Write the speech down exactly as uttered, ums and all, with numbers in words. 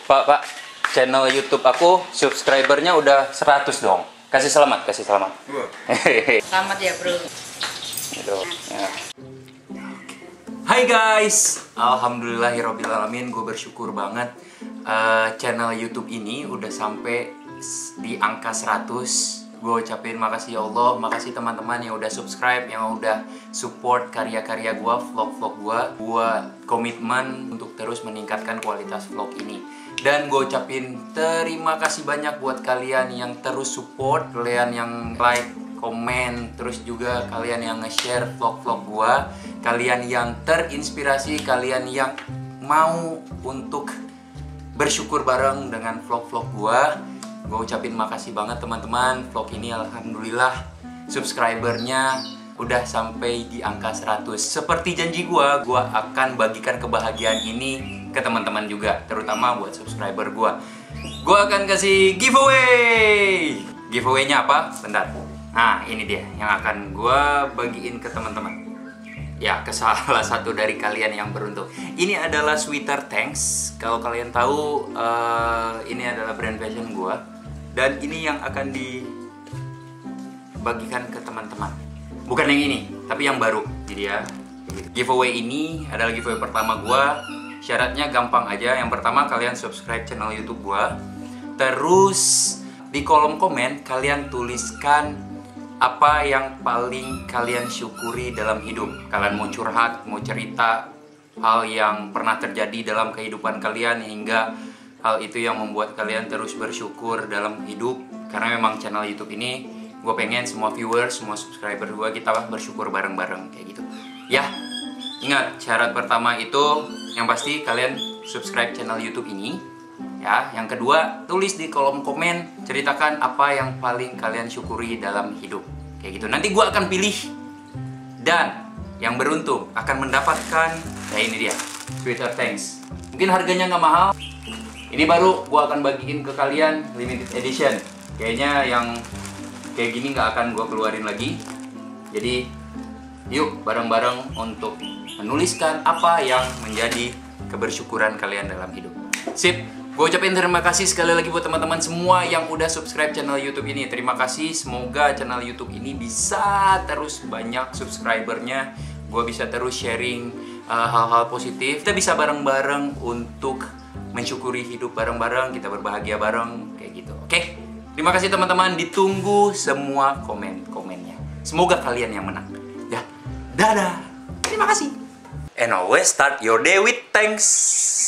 Pak, Pak, channel YouTube aku subscribernya udah seratus dong. Kasih selamat, kasih selamat. Selamat ya, Bro. Gitu, ya. Hai guys, alhamdulillahirobbilalamin, gue bersyukur banget uh, channel YouTube ini udah sampai di angka seratus. Gue ucapin makasih ya Allah, makasih teman-teman yang udah subscribe, yang udah support karya-karya gue, vlog-vlog gue. Gue komitmen untuk terus meningkatkan kualitas vlog ini. Dan gue ucapin terima kasih banyak buat kalian yang terus support, kalian yang like, komen, terus juga kalian yang nge-share vlog-vlog gue, kalian yang terinspirasi, kalian yang mau untuk bersyukur bareng dengan vlog-vlog gue. Gue ucapin makasih banget teman-teman. Vlog ini alhamdulillah subscribernya udah sampai di angka seratus. Seperti janji gue, gue akan bagikan kebahagiaan ini ke teman-teman juga, terutama buat subscriber gue. Gue akan kasih giveaway. Giveaway-nya apa? Bentar. Nah, ini dia yang akan gue bagiin ke teman-teman. Ya, ke salah satu dari kalian yang beruntung. Ini adalah sweater Thanks. Kalau kalian tahu, uh, ini adalah brand fashion gue. Dan ini yang akan dibagikan ke teman-teman. Bukan yang ini, tapi yang baru. Jadi ya, giveaway ini adalah giveaway pertama gue. Syaratnya gampang aja. Yang pertama, kalian subscribe channel YouTube gue. Terus di kolom komen kalian tuliskan apa yang paling kalian syukuri dalam hidup. Kalian mau curhat, mau cerita hal yang pernah terjadi dalam kehidupan kalian, hingga hal itu yang membuat kalian terus bersyukur dalam hidup. Karena memang channel YouTube ini gue pengen semua viewers, semua subscriber gue, kita bersyukur bareng-bareng kayak gitu. Ya, ingat syarat pertama itu yang pasti kalian subscribe channel YouTube ini. Ya, yang kedua, tulis di kolom komen, ceritakan apa yang paling kalian syukuri dalam hidup. Kayak gitu. Nanti gue akan pilih, dan yang beruntung akan mendapatkan, ya ini dia, sweater Thanks. Mungkin harganya nggak mahal. Ini baru gue akan bagiin ke kalian, limited edition. Kayaknya yang kayak gini nggak akan gue keluarin lagi. Jadi, yuk bareng-bareng untuk menuliskan apa yang menjadi kebersyukuran kalian dalam hidup. Sip, gue ucapin terima kasih sekali lagi buat teman-teman semua yang udah subscribe channel YouTube ini. Terima kasih, semoga channel YouTube ini bisa terus banyak subscribernya. Gue bisa terus sharing hal-hal uh, positif. Kita bisa bareng-bareng untuk mensyukuri hidup bareng-bareng, kita berbahagia bareng, kayak gitu. Oke, terima kasih teman-teman. Ditunggu semua komen-komennya. Semoga kalian yang menang. Ya, dadah. Terima kasih. And always start your day with thanks.